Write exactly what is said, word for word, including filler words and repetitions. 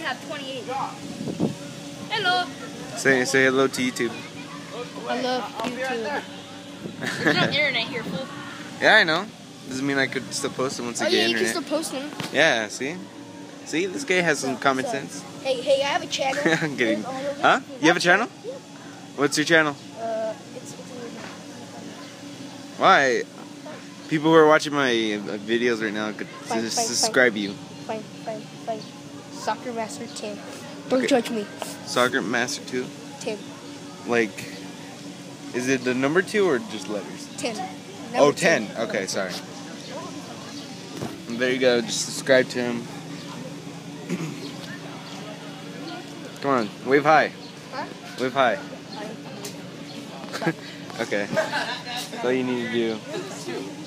have twenty-eight. Hello. Say say hello to YouTube. I love YouTube. There's no internet here, fool. Yeah, I know. Doesn't mean I could still post them once Oh I yeah, get you internet. can still post them. Yeah, see? See, this guy has some So, common so. sense. Hey, hey, I have a channel. I'm kidding. Huh? You have a channel? Yeah. What's your channel? Uh, it's, it's Why? People who are watching my uh, videos right now could Fine, s- fine, subscribe you. Fine, fine, fine. Soccer Master Tim. Don't Okay. judge me. Soccer Master two? Tim. Like, is it the number two or just letters? Tim. Oh, Number ten. ten. Okay, sorry. And there you go. Just subscribe to him. Come on, wave high. Huh? Wave high. Okay. That's all you need to do.